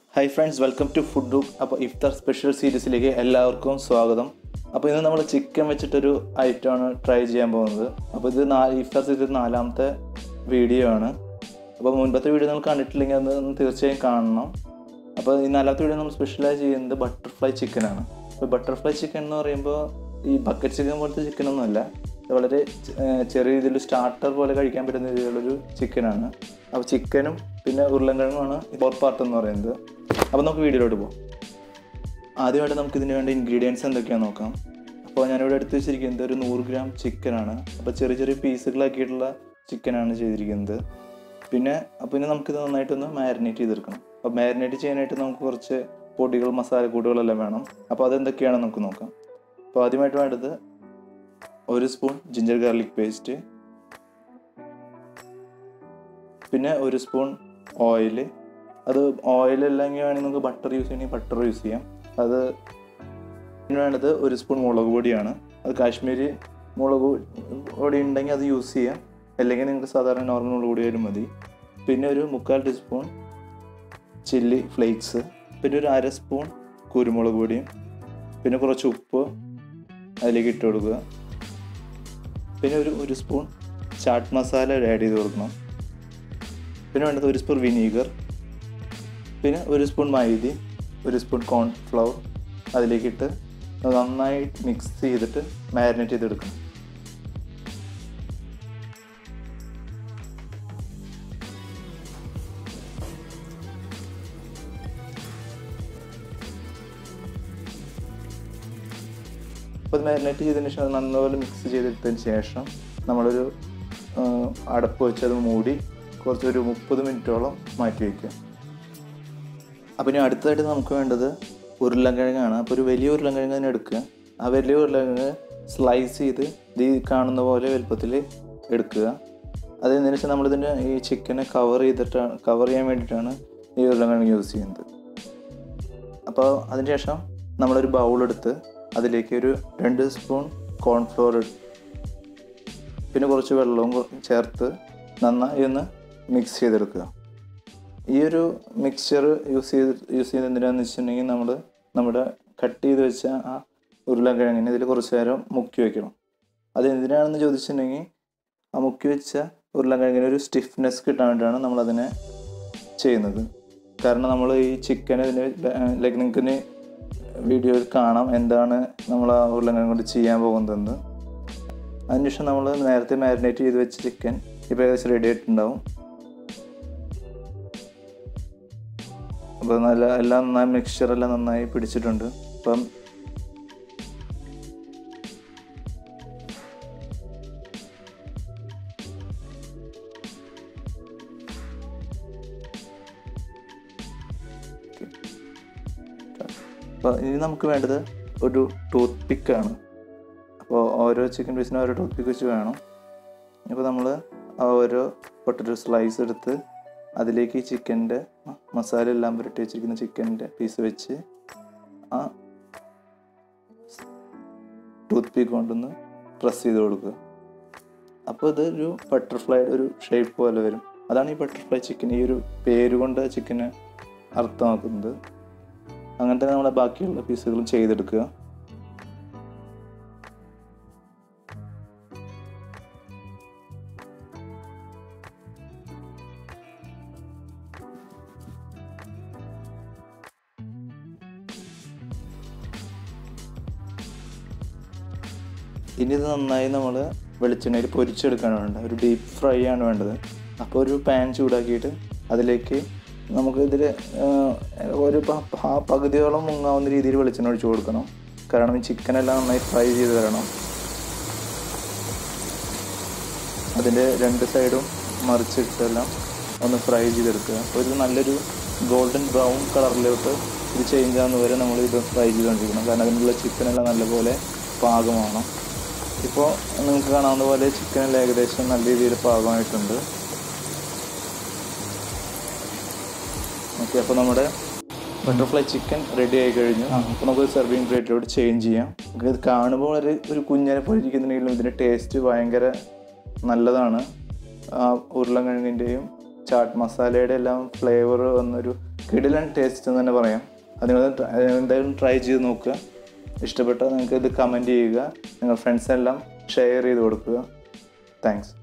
Hi friends, welcome to Food Book. അപ്പോൾ ഇഫ്താർ special സീരീസിലേക്ക് എല്ലാവർക്കും സ്വാഗതം. അപ്പോൾ ഇന്ന് നമ്മൾ ചിക്കൻ വെച്ചിട്ടൊരു ഐറ്റമാണ് ട്രൈ ചെയ്യാൻ പോകുന്നത്. അപ്പോൾ ഇത് ഇഫ്താർ സീരീസിൽ 4ാമത്തെ വീഡിയോ ആണ്. അപ്പോൾ മുൻപത്തെ വീഡിയോ നിങ്ങൾ കണ്ടിട്ടില്ലെങ്കിൽ അതൊന്ന് തീർച്ചയായും കാണണം. അപ്പോൾ ഈ 4ാമത്തെ വീഡിയോ നമ്മൾ സ്പെഷ്യലായി ചെയ്യുന്നത് ബട്ടർഫ്ലൈ ചിക്കനാണ്. അപ്പോൾ ബട്ടർഫ്ലൈ ചിക്കൻ എന്ന് പറയുമ്പോൾ ഈ ബക്കറ്റ് ചിക്കൻ പോലത്തെ ചിക്കനൊന്നുമല്ല, വളരെ ചെറിയ രീതിയിൽ സ്റ്റാർട്ടർ പോലെ കഴിക്കാൻ പറ്റുന്ന രീതിയിലുള്ളൊരു ചിക്കനാണ്. അപ്പോൾ ചിക്കനും പിന്നെ ഉരുളൻകിഴങ്ങുമാണ് ഫോർ പാർട്ട് എന്ന് പറയുന്നത്. അപ്പോൾ നമുക്ക് വീഡിയോയിലോട്ട് പോകാം. ആദ്യമായിട്ട് നമുക്ക് ഇതിന് വേണ്ട ഇൻഗ്രീഡിയൻസ് എന്തൊക്കെയാണെന്ന് നോക്കാം. അപ്പോൾ ഞാനിവിടെ എടുത്ത് വെച്ചിരിക്കുന്നത് ഒരു 100 ഗ്രാം ചിക്കനാണ്. അപ്പോൾ ചെറിയ ചെറിയ പീസുകളാക്കിയിട്ടുള്ള ചിക്കനാണ് ചെയ്തിരിക്കുന്നത്. പിന്നെ നമുക്കിത് നന്നായിട്ടൊന്ന് മാരിനേറ്റ് ചെയ്തെടുക്കണം. അപ്പോൾ മാരിനേറ്റ് ചെയ്യാനായിട്ട് നമുക്ക് കുറച്ച് പൊടികൾ, മസാലക്കൂട്ടുകളെല്ലാം വേണം. അപ്പോൾ അതെന്തൊക്കെയാണെന്ന് നമുക്ക് നോക്കാം. അപ്പോൾ ആദ്യമായിട്ട് വേണ്ടത് 1 സ്പൂൺ ജിഞ്ചർ ഗാർലിക് പേസ്റ്റ്, പിന്നെ 1 സ്പൂൺ ഓയിൽ. അത് ഓയിലല്ലെങ്കിൽ വേണമെങ്കിൽ നമുക്ക് ബട്ടർ യൂസ് ചെയ്യണമെങ്കിൽ ബട്ടർ യൂസ് ചെയ്യാം. അത് പിന്നെ വേണ്ടത് 1 സ്പൂൺ മുളക് പൊടിയാണ്. അത് കാശ്മീരി മുളക് പൊടി ഉണ്ടെങ്കിൽ അത് യൂസ് ചെയ്യാം, അല്ലെങ്കിൽ നിങ്ങൾക്ക് സാധാരണ നോർമൽ മുളക് പൊടി ആയാലും മതി. പിന്നെ ഒരു 3/4 ടീസ്പൂൺ ചില്ലി ഫ്ലേക്സ്, പിന്നെ ഒരു 1/2 സ്പൂൺ കുരുമുളക് പൊടിയും, പിന്നെ കുറച്ച് ഉപ്പ് അതിലേക്ക് ഇട്ട് കൊടുക്കുക. പിന്നെ ഒരു സ്പൂൺ ചാട്ട് മസാല ആഡ് ചെയ്ത് കൊടുക്കണം. പിന്നെ വേണ്ടത് 1 സ്പൂൺ വിനീഗർ, പിന്നെ 1 സ്പൂൺ മൈദയും 1 സ്പൂൺ കോൺഫ്ലവർ അതിലേക്കിട്ട് നന്നായി മിക്സ് ചെയ്തിട്ട് മാരിനേറ്റ് ചെയ്തെടുക്കണം. അപ്പോൾ അത് മാരിനേറ്റ് ചെയ്തതിന് ശേഷം നല്ലപോലെ മിക്സ് ചെയ്തെടുത്തതിന് ശേഷം നമ്മളൊരു അടപ്പ് വെച്ച് അത് മൂടി കുറച്ചൊരു 30 മിനിറ്റോളം മാറ്റി വയ്ക്കുക. അപ്പോൾ ഇനി അടുത്തതായിട്ട് നമുക്ക് വേണ്ടത് ഉരുളൻകിഴങ്ങാണ്. അപ്പോൾ ഒരു വലിയ ഉരുളൻകിഴങ്ങ് തന്നെ എടുക്കുക. ആ വലിയ ഉരുളൻകിഴങ്ങ് സ്ലൈസ് ചെയ്ത് ഇത് കാണുന്ന പോലെ വലുപ്പത്തിൽ എടുക്കുക. അതിന് ശേഷം നമ്മളിതിൻ്റെ ഈ ചിക്കനെ കവർ ചെയ്യാൻ വേണ്ടിയിട്ടാണ് ഈ ഉരുളൻകിഴങ്ങ് യൂസ് ചെയ്യുന്നത്. അപ്പോൾ അതിന് ശേഷം നമ്മളൊരു ബൗളെടുത്ത് അതിലേക്ക് ഒരു 2 സ്പൂൺ കോൺഫ്ലോർ, പിന്നെ കുറച്ച് വെള്ളവും ചേർത്ത് നന്നായി ഒന്ന് മിക്സ് ചെയ്തെടുക്കുക. ഈ ഒരു മിക്സ്ചർ യൂസ് ചെയ്ത് എന്തിനാണെന്ന് വെച്ചിട്ടുണ്ടെങ്കിൽ നമ്മുടെ കട്ട് ചെയ്ത് വെച്ച ആ ഉരുളൻകിഴങ്ങിനെ ഇതിൽ കുറച്ച് നേരം മുക്കി വയ്ക്കണം. അത് എന്തിനാണെന്ന് ചോദിച്ചിട്ടുണ്ടെങ്കിൽ ആ മുക്കി വെച്ച ഉരുളൻകിഴങ്ങിന് ഒരു സ്റ്റിഫ്നെസ് കിട്ടാൻ വേണ്ടിയിട്ടാണ് നമ്മളതിനെ ചെയ്യുന്നത്. കാരണം നമ്മൾ ഈ ചിക്കൻ ലൈക്ക് നിങ്ങൾക്ക് വീഡിയോയിൽ കാണാം എന്താണ് നമ്മൾ ആ ഉരുളൻകിഴങ്ങ് കൊണ്ട് ചെയ്യാൻ പോകുന്നതെന്ന്. അതിനുശേഷം നമ്മൾ നേരത്തെ മാരിനേറ്റ് ചെയ്ത് വെച്ച ചിക്കൻ ഇപ്പോൾ ഏകദേശം റെഡി ആയിട്ടുണ്ടാവും. അപ്പോൾ എല്ലാം നന്നായി മിക്സ്ചറെല്ലാം നന്നായി പിടിച്ചിട്ടുണ്ട്. അപ്പം ഇനി നമുക്ക് വേണ്ടത് ഒരു ടൂത്ത് പിക്കാണ്. അപ്പോൾ ഓരോ ചിക്കൻ പീസിനും ഓരോ ടൂത്ത് പിക്ക് വെച്ച് വേണം. അപ്പോൾ നമ്മൾ ആ ഓരോ പൊട്ടറ്റോ സ്ലൈസ് എടുത്ത് അതിലേക്ക് ഈ ചിക്കൻ്റെ മസാല എല്ലാം പുരട്ടി വെച്ചിരിക്കുന്ന ചിക്കൻ്റെ പീസ് വെച്ച് ആ ടൂത്ത് പിക്ക് കൊണ്ടൊന്ന് പ്രസ് ചെയ്ത് കൊടുക്കുക. അപ്പോൾ ഇതൊരു ബട്ടർഫ്ലൈയുടെ ഒരു ഷേപ്പ് പോലെ വരും. അതാണ് ഈ ബട്ടർഫ്ലൈ ചിക്കൻ, ഈ ഒരു പേര് കൊണ്ട് ചിക്കന് അർത്ഥമാക്കുന്നത്. അങ്ങനെ തന്നെ നമ്മുടെ ബാക്കിയുള്ള പീസുകളും ചെയ്തെടുക്കുക. ഇനി ഇത് നന്നായി നമ്മൾ വെളിച്ചെണ്ണയിൽ പൊരിച്ചെടുക്കാണ് വേണ്ടത്. ഒരു ഡീപ്പ് ഫ്രൈ ആണ് വേണ്ടത്. അപ്പോൾ ഒരു പാൻ ചൂടാക്കിയിട്ട് അതിലേക്ക് നമുക്കിതിൽ ഒരു പകുതിയോളം മുങ്ങാവുന്ന രീതിയിൽ വെളിച്ചെണ്ണ ഒഴിച്ച് കൊടുക്കണം. കാരണം ഈ ചിക്കനെല്ലാം നന്നായി ഫ്രൈ ചെയ്ത് തരണം. അതിൻ്റെ 2 സൈഡും മറിച്ചിട്ടെല്ലാം ഒന്ന് ഫ്രൈ ചെയ്തെടുക്കുക. അപ്പോൾ ഇത് നല്ലൊരു ഗോൾഡൻ ബ്രൗൺ കളറിലോട്ട് ഇത് ചേഞ്ച് ആകുന്ന വരെ നമ്മൾ ഇത് ഫ്രൈ ചെയ്തുകൊണ്ടിരിക്കണം. കാരണം അതിനുള്ള ചിക്കനെല്ലാം നല്ലപോലെ പാകമാവണം. ഇപ്പോൾ നിങ്ങൾക്ക് കാണാവുന്ന പോലെ ചിക്കനെല്ലാം ഏകദേശം നല്ല രീതിയിൽ പാകമായിട്ടുണ്ട്. ഓക്കെ, അപ്പോൾ നമ്മുടെ ബട്ടർഫ്ലൈ ചിക്കൻ റെഡി ആയി കഴിഞ്ഞു. അപ്പോൾ നമുക്ക് സെർവിങ് പ്ലേറ്റിലോട്ട് ചേഞ്ച് ചെയ്യാം. ഇത് കാണുമ്പോൾ ഒരു കുഞ്ഞിനെ പോലെ ഇരിക്കുന്നുണ്ടെങ്കിലും ഇതിൻ്റെ ടേസ്റ്റ് ഭയങ്കര നല്ലതാണ്. ഉരുളൻകിഴങ്ങിൻ്റെയും ചാട്ട് മസാലയുടെ എല്ലാം ഫ്ലേവർ വന്നൊരു കിടിലൻ ടേസ്റ്റ് എന്ന് തന്നെ പറയാം. അത് നിങ്ങൾ എന്തായാലും ട്രൈ ചെയ്ത് നോക്കുക. ഇഷ്ടപ്പെട്ടാൽ നിങ്ങൾക്ക് ഇത് കമൻറ്റ് ചെയ്യുക. നിങ്ങൾ ഫ്രണ്ട്സെല്ലാം ഷെയർ ചെയ്ത് കൊടുക്കുക. താങ്ക്സ്.